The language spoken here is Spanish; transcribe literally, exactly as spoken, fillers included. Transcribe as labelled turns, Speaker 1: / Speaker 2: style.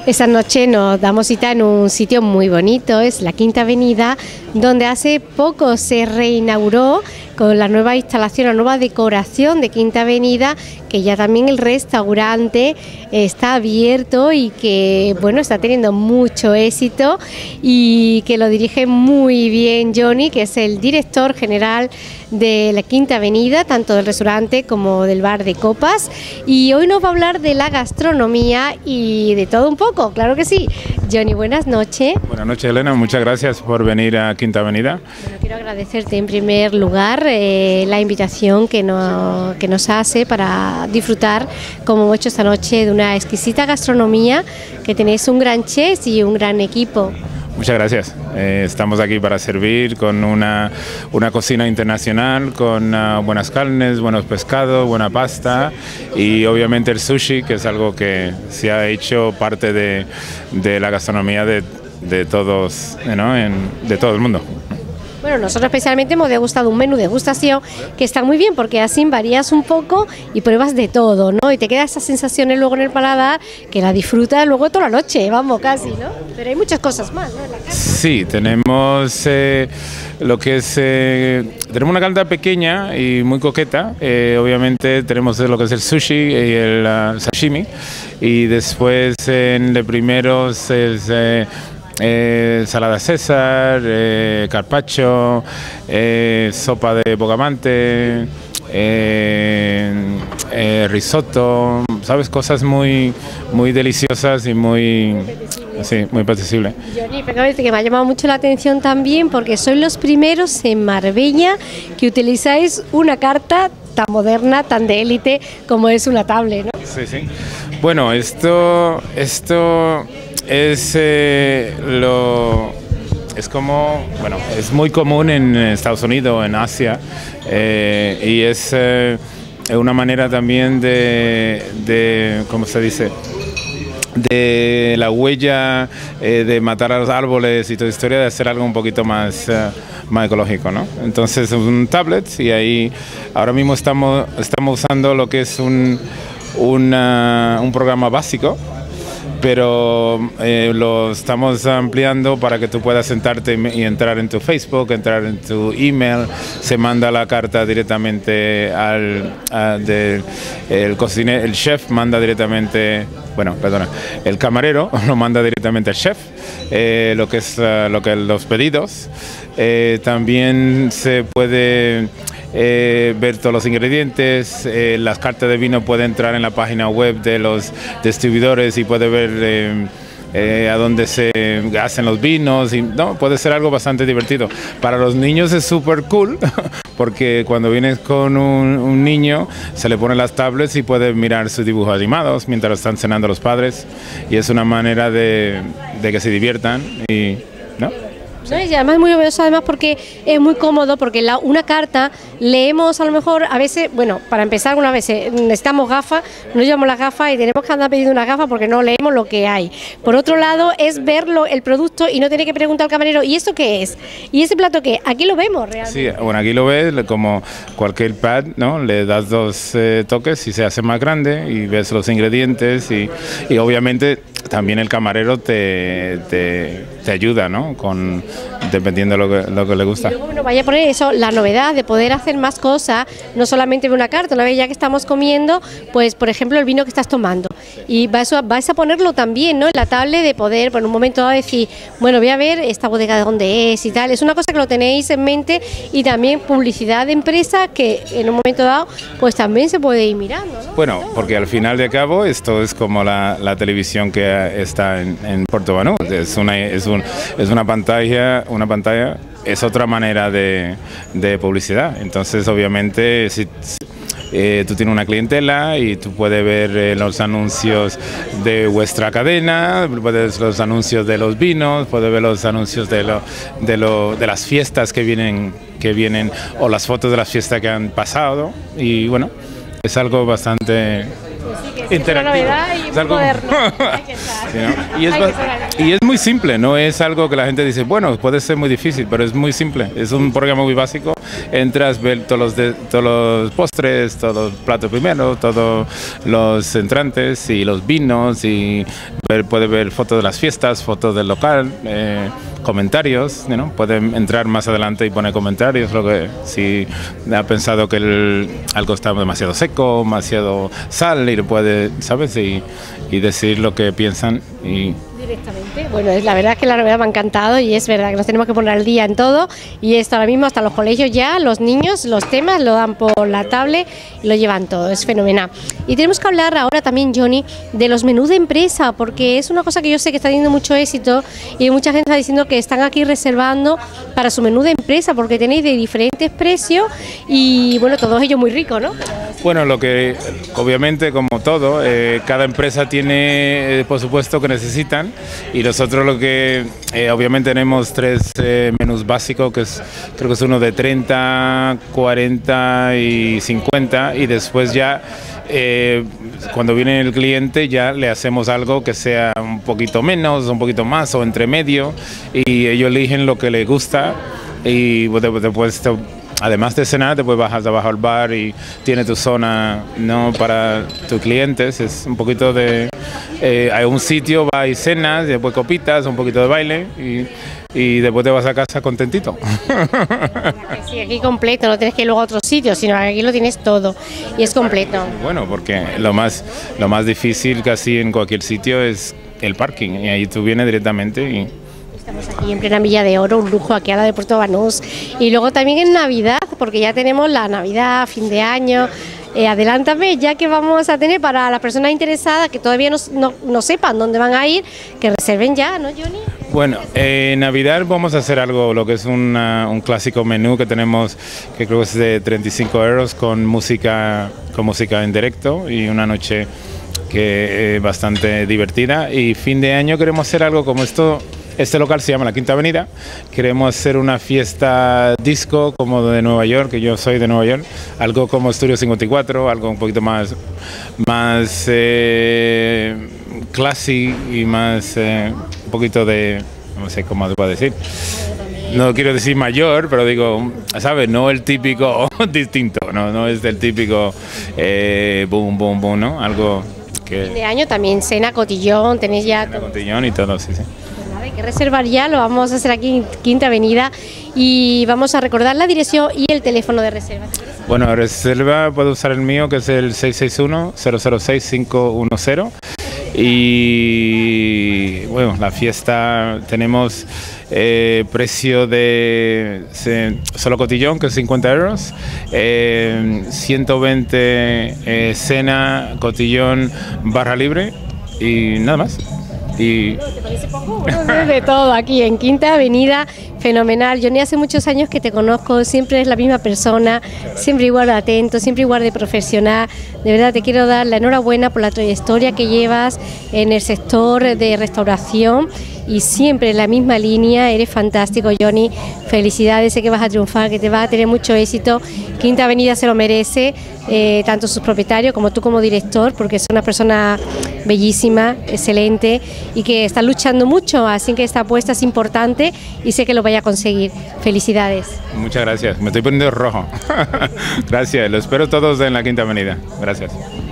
Speaker 1: Esta noche nos damos cita en un sitio muy bonito, es la Quinta Avenida, donde hace poco se reinauguró con la nueva instalación, la nueva decoración de Quinta Avenida, que ya también el restaurante está abierto y que bueno, está teniendo mucho éxito y que lo dirige muy bien Johnny, que es el director general de la Quinta Avenida, tanto del restaurante como del bar de copas, y hoy nos va a hablar de la gastronomía y de todo un poco, claro que sí. Johnny, buenas noches.
Speaker 2: Buenas noches, Elena, muchas gracias por venir a Quinta Avenida.
Speaker 1: Bueno, quiero agradecerte en primer lugar eh, la invitación que, no, que nos hace para disfrutar, como hemos hecho esta noche, de una exquisita gastronomía, que tenéis un gran chef y un gran equipo.
Speaker 2: Muchas gracias. Eh, estamos aquí para servir con una, una cocina internacional, con uh, buenas carnes, buenos pescados, buena pasta y obviamente el sushi, que es algo que se ha hecho parte de, de la gastronomía de, de todos, ¿no? en, de todo el mundo.
Speaker 1: Bueno, nosotros especialmente hemos degustado un menú de degustación que está muy bien porque así varías un poco y pruebas de todo, ¿no? Y te quedan esas sensaciones luego en el paladar que la disfrutas luego toda la noche, vamos, casi, ¿no? Pero hay muchas cosas más, ¿no? En la carta.
Speaker 2: Sí, tenemos eh, lo que es... Eh, tenemos una carta pequeña y muy coqueta. Eh, obviamente tenemos lo que es el sushi y el uh, sashimi. Y después en de primeros es... Eh, Eh, salada César, eh, carpaccio, eh, sopa de bogavante, eh, eh, risotto, sabes, cosas muy muy deliciosas y muy sí, muy apetecibles.
Speaker 1: Johnny, que me ha llamado mucho la atención también porque sois los primeros en Marbella que utilizáis una carta tan moderna, tan de élite como es una tablet, ¿no?
Speaker 2: Sí, sí. Bueno, esto esto es eh, lo es como bueno es muy común en Estados Unidos, en Asia, eh, y es eh, una manera también de, de ¿cómo se dice? De la huella, eh, de matar a los árboles y toda la historia, de hacer algo un poquito más, uh, más ecológico, ¿no? Entonces es un tablet y ahí ahora mismo estamos, estamos usando lo que es un, una, un programa básico, pero eh, lo estamos ampliando para que tú puedas sentarte y entrar en tu Facebook, entrar en tu email, se manda la carta directamente al a, de, el cocinero, el chef manda directamente, bueno, perdona, el camarero lo manda directamente al chef, eh, lo que es uh, lo que los pedidos, eh, también se puede Eh, ver todos los ingredientes, eh, las cartas de vino, puede entrar en la página web de los distribuidores y puede ver eh, eh, a dónde se hacen los vinos y no, puede ser algo bastante divertido. Para los niños es súper cool porque cuando vienes con un, un niño se le ponen las tablets y puede mirar sus dibujos animados mientras están cenando los padres y es una manera de, de que se diviertan y ¿no?
Speaker 1: ¿No? Y además es muy novedoso, además porque es muy cómodo, porque la, una carta leemos a lo mejor a veces, bueno, para empezar algunas veces necesitamos gafas, no llevamos las gafas y tenemos que andar pidiendo unas gafas porque no leemos lo que hay. Por otro lado es verlo, el producto, y no tener que preguntar al camarero, ¿y esto qué es? ¿Y ese plato qué? Aquí lo vemos realmente.
Speaker 2: Sí, bueno, aquí lo ves como cualquier pad, ¿no? Le das dos eh, toques y se hace más grande y ves los ingredientes y, y obviamente también el camarero te, te, te ayuda, ¿no? Con, dependiendo de lo que, lo que le gusta.
Speaker 1: Y luego, bueno, vaya a poner eso, la novedad de poder hacer más cosas, no solamente ver una carta, una vez ya que estamos comiendo, pues por ejemplo el vino que estás tomando. Y vas a, vas a ponerlo también, ¿no? En la tablet de poder, por un momento dado, decir, bueno, voy a ver esta bodega de dónde es y tal. Es una cosa que lo tenéis en mente y también publicidad de empresa que en un momento dado, pues también se puede ir mirando, ¿no?
Speaker 2: Bueno, porque al final de cabo esto es como la, la televisión que está en, en Puerto Banús. Es una, es, un, es una pantalla, una pantalla, es otra manera de, de publicidad. Entonces, obviamente, si, eh, tú tienes una clientela y tú puedes ver eh, los anuncios de vuestra cadena, puedes ver los anuncios de los vinos, puedes ver los anuncios de, lo, de, lo, de las fiestas que vienen, que vienen o las fotos de las fiestas que han pasado y bueno, es algo bastante
Speaker 1: sí, que
Speaker 2: interactivo.
Speaker 1: Es una novedad y
Speaker 2: Es algo
Speaker 1: moderno.
Speaker 2: Sí, ¿no? y, es y es muy simple, no es algo que la gente dice, bueno, puede ser muy difícil, pero es muy simple. Es un programa muy básico. Entras, ves todos los, de, todos los postres, todos los platos primero, todos los entrantes y los vinos, y ver, puede ver fotos de las fiestas, fotos del local, eh, comentarios, ¿no? Pueden entrar más adelante y poner comentarios, lo que si ha pensado que el, algo está demasiado seco, demasiado sal, y lo puede, ¿sabes? Y, y decir lo que piensan y
Speaker 1: directamente. Bueno, es la verdad es que la novedad me ha encantado y es verdad que nos tenemos que poner al día en todo, y esto ahora mismo hasta los colegios ya, los niños, los temas lo dan por la tablet y lo llevan todo, es fenomenal. Y tenemos que hablar ahora también, Johnny, de los menús de empresa, porque es una cosa que yo sé que está teniendo mucho éxito y mucha gente está diciendo que están aquí reservando para su menú de empresa porque tenéis de diferentes precios y bueno, todos ellos muy ricos, ¿no?
Speaker 2: Bueno, lo que obviamente como todo, eh, cada empresa tiene eh, por supuesto que necesitan, y nosotros lo que eh, obviamente tenemos tres eh, menús básicos, que es, creo que es uno de treinta, cuarenta y cincuenta, y después ya eh, cuando viene el cliente ya le hacemos algo que sea un poquito menos, un poquito más o entre medio, y ellos eligen lo que les gusta y después te, además de cenar, te puedes bajar abajo al bar y tiene tu zona, ¿no?, para tus clientes. Es un poquito de... Eh, hay un sitio, vas y cenas, después copitas, un poquito de baile y, y después te vas a casa contentito.
Speaker 1: Sí, aquí completo, no tienes que ir luego a otro sitio, sino que aquí lo tienes todo y es completo.
Speaker 2: Bueno, porque lo más, lo más difícil casi en cualquier sitio es el parking, y ahí tú vienes directamente y...
Speaker 1: Estamos aquí en plena Milla de Oro, un lujo aquí a la de Puerto Banús, y luego también en Navidad, porque ya tenemos la Navidad, fin de año. Eh, adelántame, ya que vamos a tener para las personas interesadas que todavía no, no, no sepan dónde van a ir, que reserven ya, ¿no, Johnny?
Speaker 2: Bueno, en eh, Navidad vamos a hacer algo, lo que es una, un clásico menú que tenemos, que creo que es de treinta y cinco euros, con música, con música en directo y una noche que es bastante divertida. Y fin de año queremos hacer algo como esto. Este local se llama La Quinta Avenida. Queremos hacer una fiesta disco como de Nueva York, que yo soy de Nueva York, algo como Estudio cincuenta y cuatro, algo un poquito más, más eh, classy y más eh, un poquito de, no sé cómo se puede decir. No quiero decir mayor, pero digo, ¿sabes? No el típico distinto, no, no es del típico eh, boom, boom, boom, ¿no? Algo que...
Speaker 1: Fin de año también, cena, cotillón, tenéis ya...
Speaker 2: Cena, cotillón y todo, sí, sí.
Speaker 1: Hay que reservar ya, lo vamos a hacer aquí en Quinta Avenida y vamos a recordar la dirección y el teléfono de reserva.
Speaker 2: Bueno, reserva puedo usar el mío, que es el seis seis uno, cero cero seis, cinco uno cero, y bueno, la fiesta tenemos eh, precio de se, solo cotillón, que es cincuenta euros, eh, ciento veinte eh, cena, cotillón, barra libre y nada más. Y...
Speaker 1: ¿Te parece poco? Bueno, de todo aquí en Quinta Avenida, fenomenal. Yo ni hace muchos años que te conozco, siempre es la misma persona, siempre igual de atento, siempre igual de profesional. De verdad te quiero dar la enhorabuena por la trayectoria que llevas en el sector de restauración y siempre en la misma línea. Eres fantástico, Johnny. Felicidades, sé que vas a triunfar, que te vas a tener mucho éxito. Quinta Avenida se lo merece, eh, tanto sus propietarios como tú como director, porque es una persona bellísima, excelente y que está luchando mucho, así que esta apuesta es importante y sé que lo vaya a conseguir. Felicidades.
Speaker 2: Muchas gracias, me estoy poniendo rojo. Gracias, lo espero todos en la Quinta Avenida. Gracias.